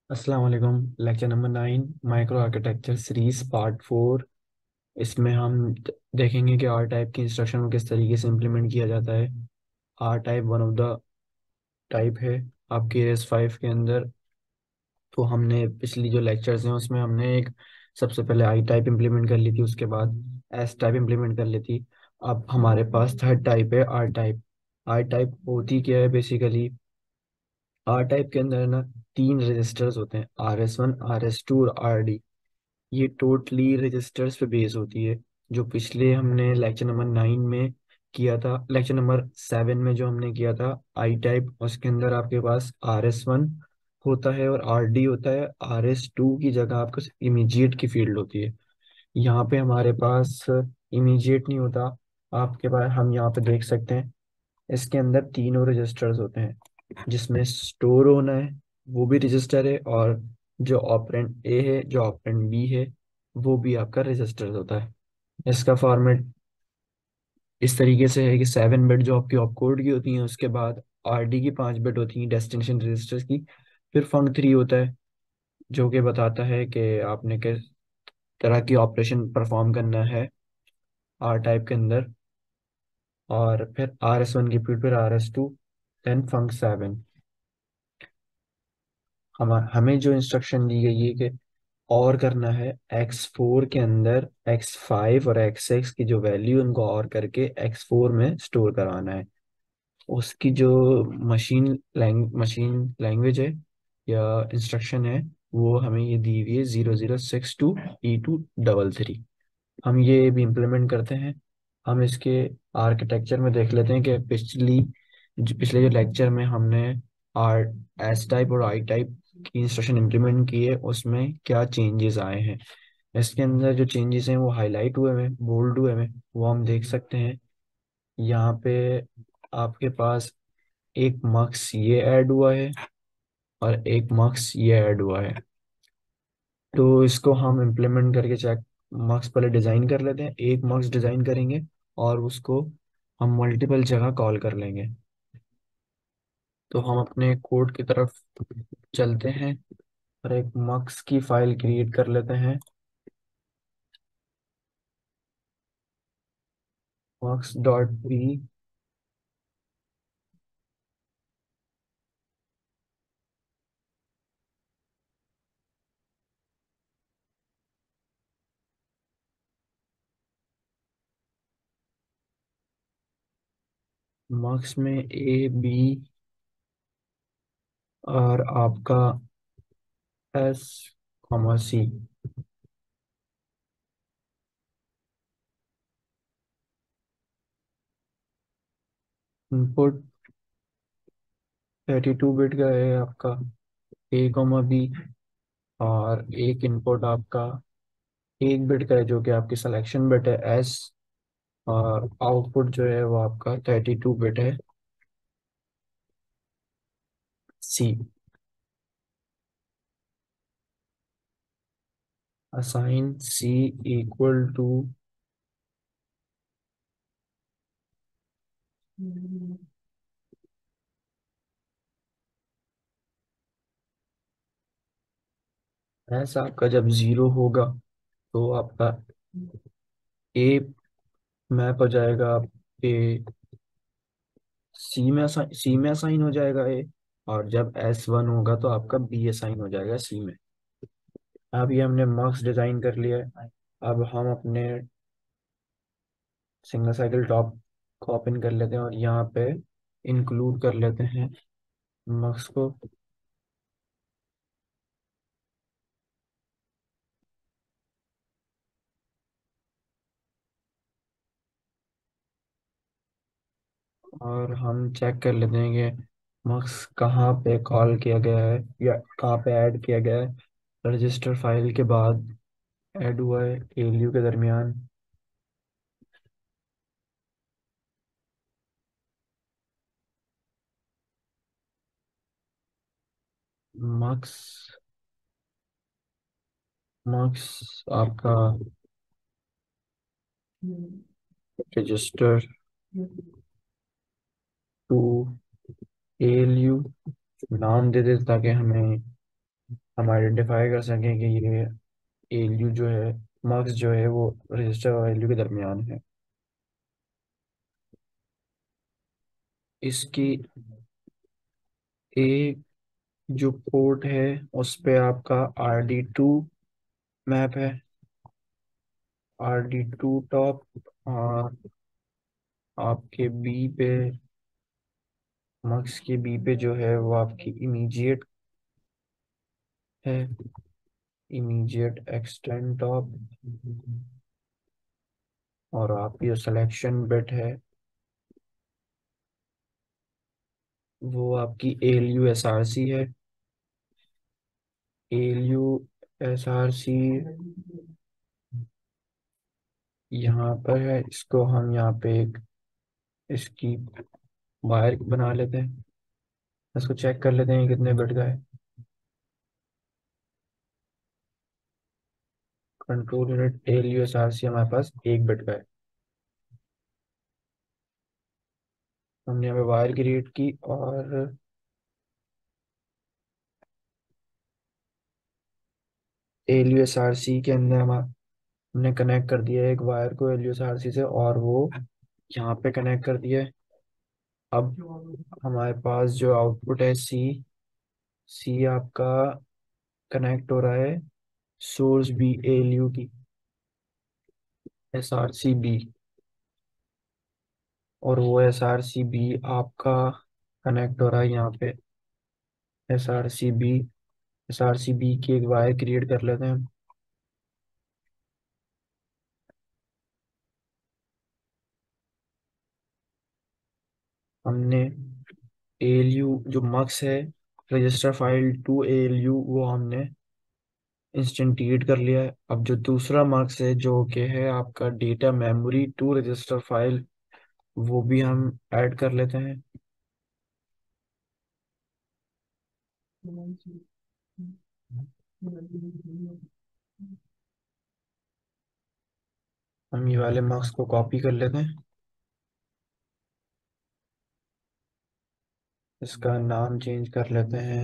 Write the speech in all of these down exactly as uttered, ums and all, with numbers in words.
अस्सलाम वालेकुम। Lecture number nine, micro architecture series part four. इसमें हम द- देखेंगे कि आर टाइप की इंस्ट्रक्शन को किस तरीके से इम्प्लीमेंट किया जाता है। R type one of the type है आपके एस फाइव के अंदर। तो हमने पिछली जो लेक्चर्स हैं उसमें हमने एक सबसे पहले आई टाइप इम्प्लीमेंट कर ली थी, उसके बाद एस टाइप इम्प्लीमेंट कर ली थी। अब हमारे पास थर्ड टाइप है आर टाइप। आर टाइप होती क्या है बेसिकली? आर टाइप के अंदर ना तीन रजिस्टर्स होते हैं, R S one, R S two और आर डी। ये टोटली रजिस्टर्स पे बेस होती है। जो पिछले हमने लेक्चर नंबर नाइन में किया था, लेक्चर नंबर सेवन में जो हमने किया था आई टाइप, उसके अंदर आपके पास आर एस वन होता है और आर डी होता है। आर एस टू की जगह आपके इमीडिएट की फील्ड होती है। यहाँ पे हमारे पास इमीडिएट नहीं होता। आपके पास हम यहाँ पे देख सकते हैं, इसके अंदर तीनों रजिस्टर्स होते हैं। जिसमें स्टोर होना है वो भी रजिस्टर है, और जो ऑपरेंड ए है, जो ऑपरेंड बी है, वो भी आपका रजिस्टर होता है। इसका फॉर्मेट इस तरीके से है कि सेवन बिट जो आपकी ऑपकोड की होती हैं, उसके बाद आरडी की पांच बिट होती हैं डेस्टिनेशन रजिस्टर्स की। फिर फंक थ्री होता है जो कि बताता है कि आपने किस तरह की ऑपरेशन परफॉर्म करना है आर टाइप के अंदर। और फिर आर एस वन की फिर फिर R S two, then funct seven. हम हमें जो इंस्ट्रक्शन दी गई है कि और करना है एक्स फोर के अंदर एक्स फाइव और एक्स सिक्स की जो वैल्यू, उनको और करके एक्स फोर में स्टोर कराना है। उसकी जो मशीन लैंग मशीन लैंग्वेज है या इंस्ट्रक्शन है, वो हमें ये दी हुई है zero zero six two E two double three. हम ये भी इम्प्लीमेंट करते हैं। हम इसके आर्किटेक्चर में देख लेते हैं कि पिछली जो पिछले जो लेक्चर में हमने आर एस टाइप और आई टाइप की इंस्ट्रक्शन इम्प्लीमेंट की है, उसमें क्या चेंजेस आए हैं। इसके अंदर जो चेंजेस हैं वो हाईलाइट हुए हैं, बोल्ड हुए हैं, वो हम देख सकते हैं। यहाँ पे आपके पास एक मार्क्स ये ऐड हुआ है और एक मार्क्स ये ऐड हुआ है। तो इसको हम इम्प्लीमेंट करके चेक, मार्क्स पहले डिज़ाइन कर लेते हैं। एक मार्क्स डिज़ाइन करेंगे और उसको हम मल्टीपल जगह कॉल कर लेंगे। तो हम अपने कोड की तरफ चलते हैं और एक मार्क्स की फाइल क्रिएट कर लेते हैं। Marks dot P. मार्क्स में ए बी और आपका S comma C. Input thirty two bit का है आपका, ए कॉमा बी। और एक इनपुट आपका एक बिट का है जो कि आपकी सिलेक्शन बिट है, एस। और आउटपुट जो है वो आपका थर्टी टू बिट है, C. Assign C equal to, S आपका जब जीरो होगा तो आपका ए मैप हो जाएगा ए, सी में सी में असाइन हो जाएगा ए। और जब एस वन होगा तो आपका बी असाइन हो जाएगा सी में। अब ये हमने मार्क्स डिजाइन कर लिया है। अब हम अपने सिंगल साइकिल टॉप को ओपन कर लेते हैं और यहाँ पे इंक्लूड कर लेते हैं मार्क्स को। और हम चेक कर लेते हैं कि मार्क्स कहाँ पे कॉल किया गया है या कहाँ पे ऐड किया गया है। रजिस्टर फाइल के बाद ऐड हुआ है एलयू के दरमियान। मार्क्स मार्क्स आपका रजिस्टर टू एलयू नाम दे देते ताकि हमें हम आइडेंटिफाई कर सकें कि ये एलयू जो है, मार्क्स जो है वो रजिस्टर और एलयू के दरमियान है। इसकी एक जो पोर्ट है उस पे आपका आर डी टू मैप है, आर डी टू टॉप। और आपके बी पे, मक्स के बी पे जो है वो आपकी इमीडिएट है, इमीडिएट एक्सटेंड टॉप। और आपकी जो सिलेक्शन बिट है वो आपकी L U S R C है, L U S R C यहाँ पर है। इसको हम यहाँ पे एक इसकी वायर बना लेते हैं, इसको चेक कर लेते हैं कितने बिट का है। Control unit L U S R C हमारे पास एक बिट का है। हमने यहाँ पे वायर क्रिएट की और L U S R C के अंदर हम हमने कनेक्ट कर दिया है एक वायर को L U S R C से, और वो यहाँ पे कनेक्ट कर दिया है। अब हमारे पास जो आउटपुट है सी, सी आपका कनेक्ट हो रहा है सोर्स बी एल यू की, एस आर सी बी। और वो एस आर सी बी आपका कनेक्ट हो रहा है यहाँ पे S R C B, S R C B की एक वायर क्रिएट कर लेते हैं। हमने एलयू जो मक्स है, रजिस्टर फाइल टू एलयू, वो हमने इंस्टेंटिएट कर लिया है। अब जो दूसरा मक्स है जो कि है आपका data memory to register file, वो भी हम ऐड कर लेते हैं। हम ये वाले मक्स को कॉपी कर लेते हैं, इसका नाम चेंज कर लेते हैं।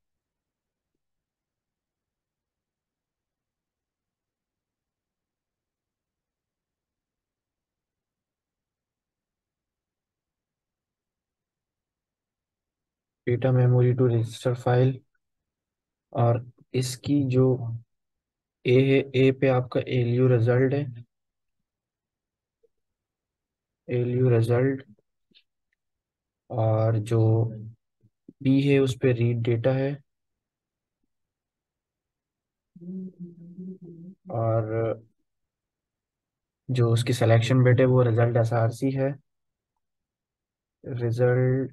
Data memory to register file. और इसकी जो ए है, ए पे आपका एलयू रिजल्ट है, एलयू रिजल्ट। और जो बी है उस पे रीड डेटा है। और जो उसकी सिलेक्शन बिट है वो रिजल्ट एस आर सी है, रिजल्ट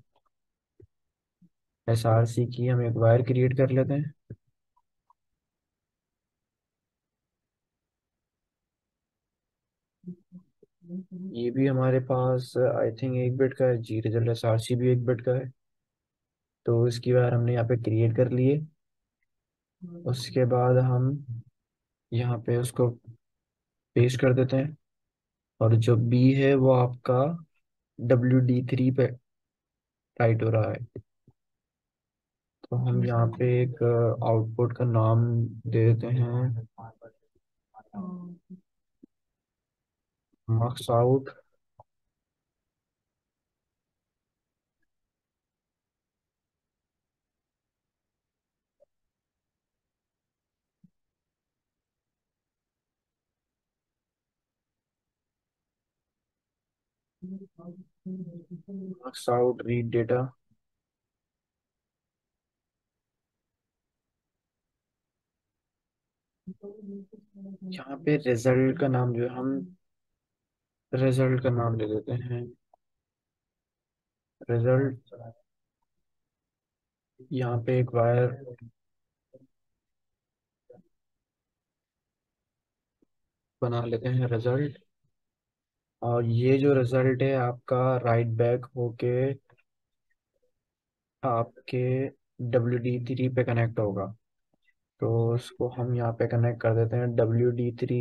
एस आर सी की हम एक वायर क्रिएट कर लेते हैं। ये भी हमारे पास आई थिंक एक बिट का है जी, रिजल्ट एस आर सी भी एक बिट का है। तो इसकी वायर हमने यहाँ पे क्रिएट कर लिए। उसके बाद हम यहाँ पे उसको पेस्ट कर देते हैं। और जो बी है वो आपका डब्ल्यू डी थ्री पे टाइट हो रहा है। तो हम यहाँ पे एक आउटपुट का नाम दे देते हैं marks out. Marks out read data. यहाँ पे रिजल्ट का नाम जो है हम रिजल्ट का नाम दे देते हैं रिजल्ट। यहाँ पे एक वायर बना लेते हैं रिजल्ट। और ये जो रिजल्ट है आपका राइट बैक होके आपके डब्ल्यू डी थ्री पे कनेक्ट होगा। तो उसको हम यहाँ पे कनेक्ट कर देते हैं डब्ल्यू डी थ्री।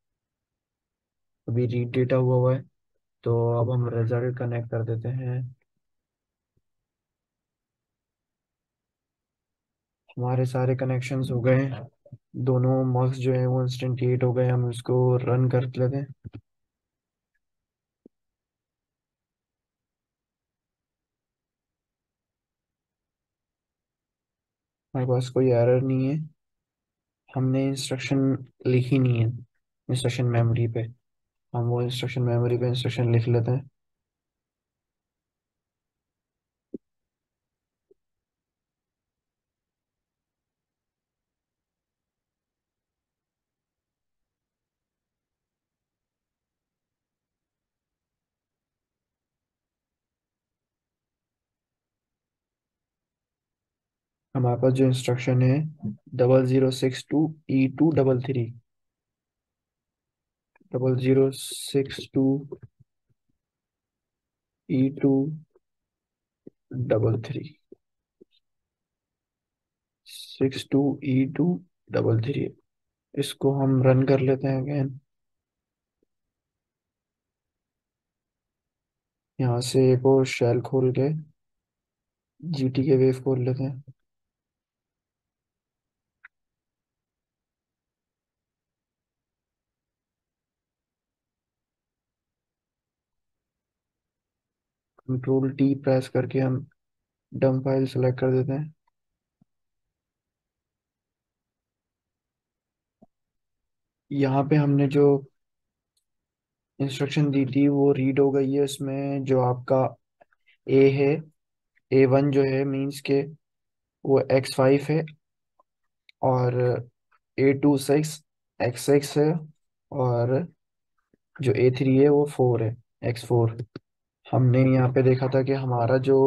अभी रीड डेटा हुआ हुआ है, तो अब हम रिजल्ट कनेक्ट कर देते हैं हमारे सारे कनेक्शंस हो गए हैं। दोनों मॉक्स जो है वो इंस्टेंटिएट हो गए। हम इसको रन कर लेते हैं। हमारे पास कोई एरर नहीं है। हमने इंस्ट्रक्शन लिखी नहीं है इंस्ट्रक्शन मेमोरी पे। हम वो इंस्ट्रक्शन मेमोरी पे इंस्ट्रक्शन लिख लेते हैं। हमारे पास जो इंस्ट्रक्शन है double zero six two E two double three, double zero six two E two double three, six two E two double three. इसको हम रन कर लेते हैं अगेन। यहाँ से एक और शेल खोल के जीटी के वेव खोल लेते हैं। कंट्रोल टी प्रेस करके हम डम फाइल सेलेक्ट कर देते हैं। यहाँ पे हमने जो इंस्ट्रक्शन दी थी वो रीड हो गई है। इसमें जो आपका ए है, ए वन जो है मीन्स के वो एक्स फाइव है, और A two six X six है, और जो ए थ्री है वो फोर है, एक्स फोर। हमने यहाँ पे देखा था कि हमारा जो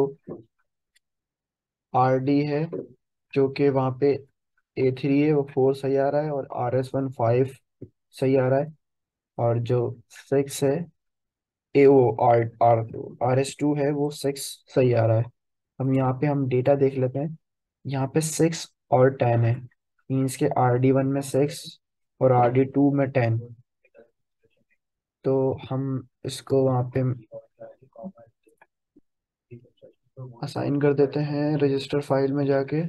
आर डी है जो कि वहाँ पे ए थ्री है वो फोर सही आ रहा है, और आर एस वन फाइव सही आ रहा है, और जो सिक्स है A O R R R S two है वो सिक्स सही आ रहा है। हम यहाँ पे हम डेटा देख लेते हैं। यहाँ पे सिक्स और टेन है, मीन्स के आर डी वन में सिक्स और आर डी टू में टेन। तो हम इसको वहाँ पे असाइन कर देते हैं रजिस्टर फाइल में जाके।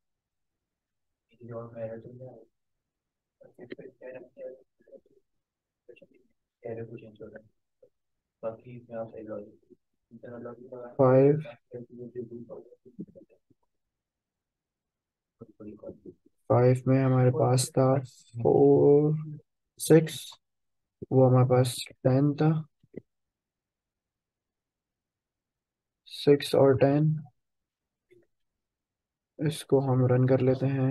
फाइव फाइव में हमारे पास था फोर सिक्स, वो हमारे पास टेन था, सिक्स और टेन। इसको हम रन कर लेते हैं।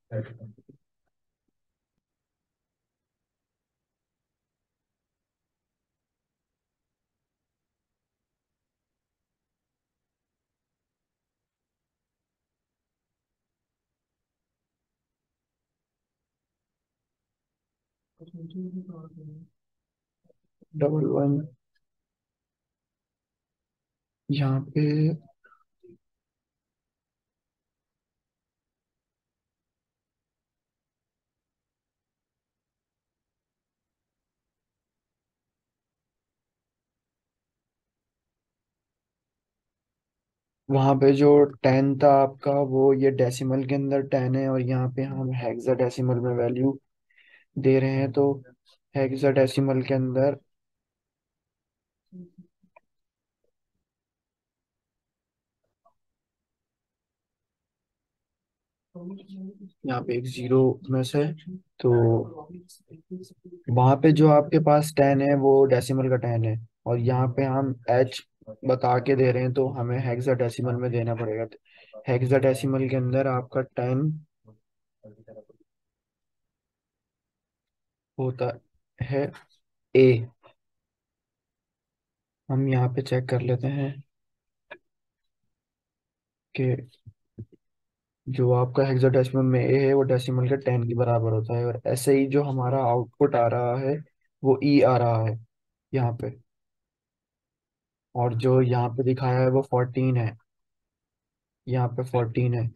डबल वन यहाँ पे, वहाँ पे जो टेन था आपका वो ये डेसिमल के अंदर टेन है, और यहाँ पे हम हेक्सा डेसिमल में वैल्यू दे रहे हैं। तो हेक्सा डेसिमल के अंदर यहाँ पे एक जीरो में से, तो वहाँ पे जो आपके पास टेन है वो डेसिमल का टेन है, और यहाँ पे हम एच बता के दे रहे हैं तो हमें हेक्सा डेसिमल में देना पड़ेगा। हेक्सा डेसिमल के अंदर आपका टेन होता है ए। हम यहाँ पे चेक कर लेते हैं कि जो आपका हेक्साडेसिमल में ए है वो डेसिमल के टेन के बराबर होता है, और ऐसे ही जो हमारा आउटपुट आ रहा है वो ई आ रहा है यहाँ पे। और जो यहाँ पे दिखाया है वो फोर्टीन है, यहाँ पे फोर्टीन है।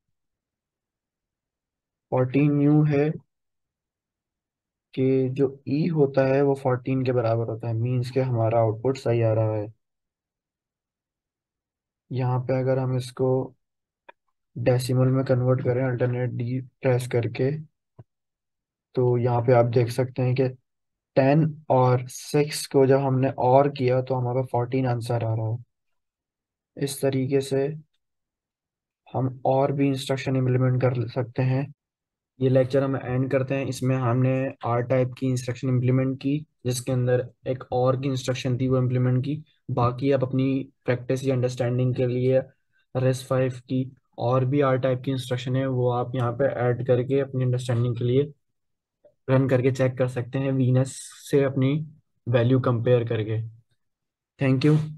फोर्टीन न्यू है कि जो ई होता है वो फोर्टीन के बराबर होता है, मीन्स के हमारा आउटपुट सही आ रहा है। यहाँ पे अगर हम इसको डेसिमल में कन्वर्ट करें अल्टरनेट डी प्रेस करके, तो यहाँ पे आप देख सकते हैं कि टेन और सिक्स को जब हमने और किया तो हमारा फोर्टीन आंसर आ रहा है। इस तरीके से हम और भी इंस्ट्रक्शन इम्प्लीमेंट कर सकते हैं। ये लेक्चर हम एंड करते हैं। इसमें हमने आर टाइप की इंस्ट्रक्शन इम्प्लीमेंट की, जिसके अंदर एक और की इंस्ट्रक्शन थी वो इम्प्लीमेंट की। बाकी आप अपनी प्रैक्टिस या अंडरस्टैंडिंग के लिए रेस फाइव की और भी आर टाइप की इंस्ट्रक्शन है वो आप यहाँ पे ऐड करके अपनी अंडरस्टैंडिंग के लिए रन करके चेक कर सकते हैं वीनस से अपनी वैल्यू कंपेयर करके। Thank you.